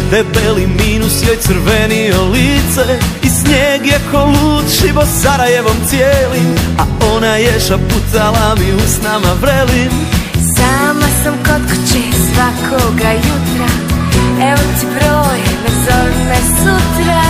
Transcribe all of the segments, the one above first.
Debeli minus joj crvenio lice i snijeg je ko lud šibo Sarajevom cijelim, a ona je šaputala mi usnama vrelim. Sama sam kod kuće svakoga jutra, evo ti broj, nazovi me sutra.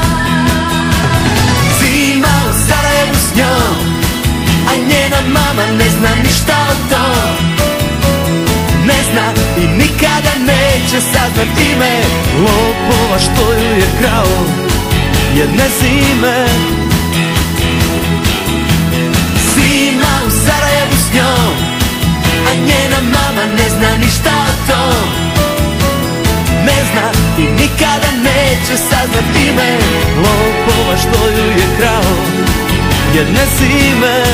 Zima u Sarajevu s njom, a njena mama ne zna ništa o tom. Ne zna i nikada neće saznat ime lopova što ju je krao jedne zime. Zima u Sarajevu s njom, a njena mama ne zna ništa o tom. Ne zna i nikada neće saznat ime lopova što ju je krao jedne zime.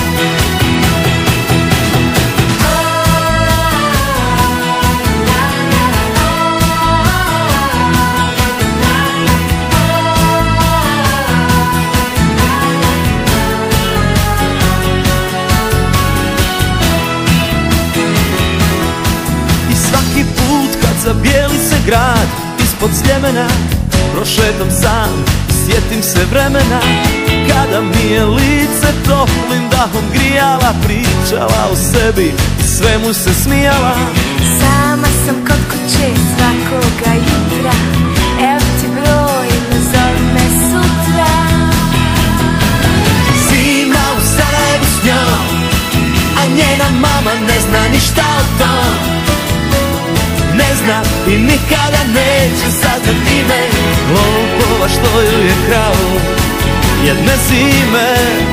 Zabijeli se grad ispod Sljemena, prošetam sam, sjetim se vremena kada mi je lice toplim dahom grijala, pričala o sebi i svemu se smijala. Sama sam kod kuće svakoga jutra, evo ti broj, nazovi me sutra. Zima u Sarajevu s njom, a njena mama ne zna ništa o tom. Ne zna i nikada neće saznat ime lopova što ju je krao jedne zime.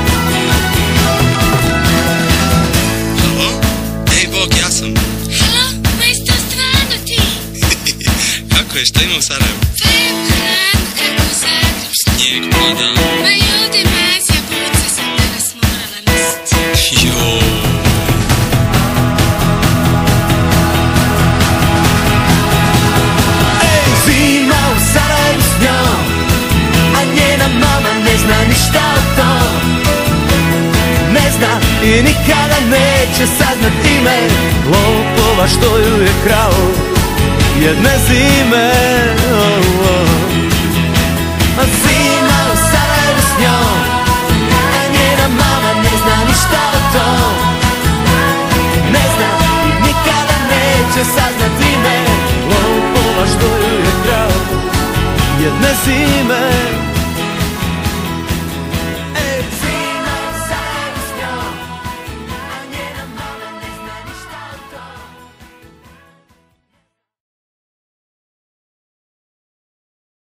Halo? Ej, Bog, ja sam. Halo? Majstor, stvarno ti? Kako je, šta ima u Sarajevu? Pa evo hranu, kako u Zagrebu. Snijeg, pridal. Ma ljudi, mazija, buca sam danas morala nositi. Joj. Zima u Sarajevu s njom, a njena mama ne zna ništa o tom. Ne zna i nikada neće saznat ime lopova što ju je krao jedne zime. Zima u Sarajevu s njom, a njena mama ne zna ništa o tom. Ne zna i nikada neće saznat ime lopova što ju je krao jedne zime.